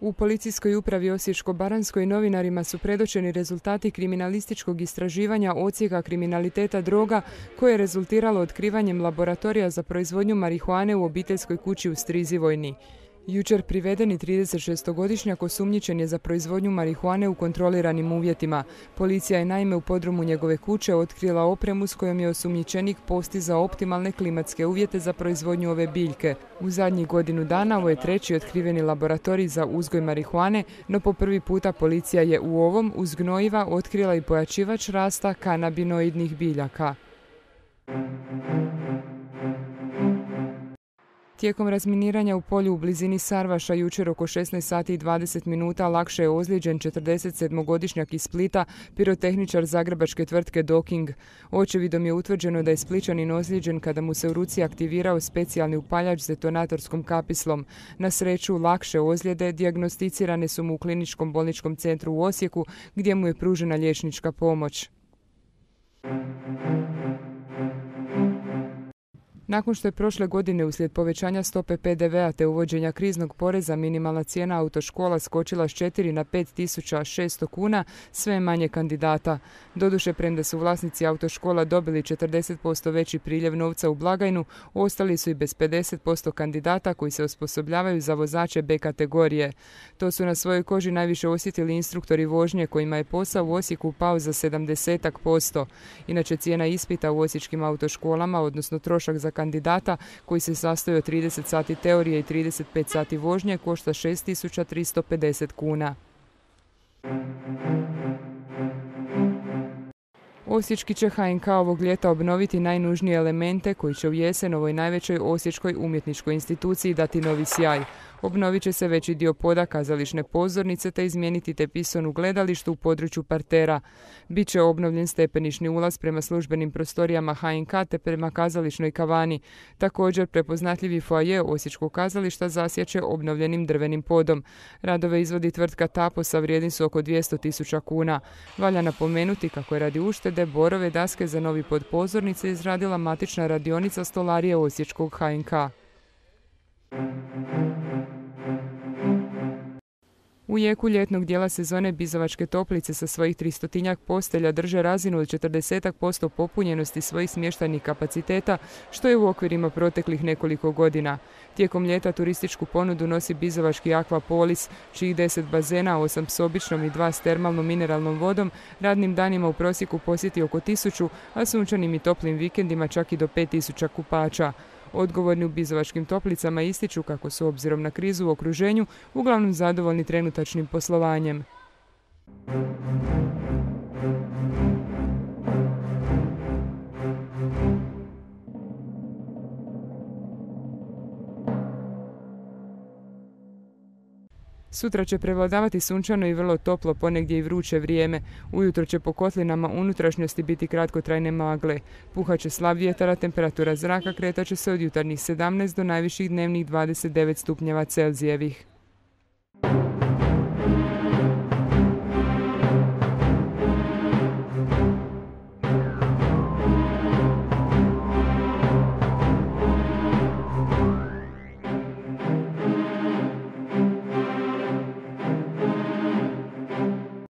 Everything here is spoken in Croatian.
U policijskoj upravi Osječko-baranjskoj novinarima su predočeni rezultati kriminalističkog istraživanja odsjeka kriminaliteta droga koje je rezultiralo otkrivanjem laboratorija za proizvodnju marihuane u obiteljskoj kući u Strizivojni. Jučer privedeni 36-godišnjak osumnjičen je za proizvodnju marihuane u kontroliranim uvjetima. Policija je naime u podrumu njegove kuće otkrila opremu s kojom je osumnjičenik postizao optimalne klimatske uvjete za proizvodnju ove biljke. U zadnjih godinu dana ovo je treći otkriveni laboratorij za uzgoj marihuane, no po prvi puta policija je u ovom uz gnojiva otkrila i pojačivač rasta kanabinoidnih biljaka. Tijekom razminiranja u polju u blizini Sarvaša jučer oko 16 sati i 20 minuta lakše je ozlijeđen 47-godišnjak iz Splita, pirotehničar zagrebačke tvrtke Doking. Očevidom je utvrđeno da je Splićanin ozlijeđen kada mu se u ruci aktivirao specijalni upaljač s detonatorskom kapislom. Na sreću, lakše ozljede dijagnosticirane su mu u kliničkom bolničkom centru u Osijeku gdje mu je pružena liječnička pomoć. Nakon što je prošle godine uslijed povećanja stope PDV-a te uvođenja kriznog poreza minimalna cijena autoškola skočila s 4 na 5.600 kuna, sve je manje kandidata. Doduše, premda su vlasnici autoškola dobili 40% veći priljev novca u blagajnu, ostali su i bez 50% kandidata koji se osposobljavaju za vozače B kategorije. To su na svojoj koži najviše osjetili instruktori vožnje kojima je posao u Osijeku pao za 70%. Inače, cijena ispita u osječkim autoškolama, odnosno trošak za kandidata koji se sastoji od 30 sati teorije i 35 sati vožnje, košta 6.350 kuna. Osječki će HNK ovog ljeta obnoviti najnužnije elemente koji će u jesen ovoj najvećoj osječkoj umjetničkoj instituciji dati novi sjaj. Obnovit će se veći dio poda kazališne pozornice te izmijeniti tepison u gledalištu u području partera. Biće obnovljen stepenišni ulaz prema službenim prostorijama HNK te prema kazališnoj kavani. Također, prepoznatljivi foaje Osječkog kazališta zasjeće obnovljenim drvenim podom. Radove izvodi tvrtka Tapos, a vrijedni su oko 200.000 kuna. Valja napomenuti kako je radi uštede borove daske za novi pod pozornice izradila matična radionica stolarije Osječkog HNK. U jeku ljetnog dijela sezone Bizovačke toplice sa svojih 300-tinjak postelja drže razinu od 40% popunjenosti svojih smještajnih kapaciteta, što je u okvirima proteklih nekoliko godina. Tijekom ljeta turističku ponudu nosi Bizovački Akvapolis, čijih 10 bazena, 8 s običnom i 2 s termalnom mineralnom vodom, radnim danima u prosjeku posjeti oko 1000, a sunčanim i toplim vikendima čak i do 5000 kupača. Odgovorni u Bizovačkim toplicama ističu kako su obzirom na krizu u okruženju uglavnom zadovoljni trenutačnim poslovanjem. Sutra će prevladavati sunčano i vrlo toplo, ponegdje i vruće vrijeme. Ujutro će po kotlinama unutrašnjosti biti kratkotrajne magle. Puhat će slab vjetar, a temperatura zraka kretat će se od jutarnjih 17 do najviših dnevnih 29 stupnjeva Celzijevih.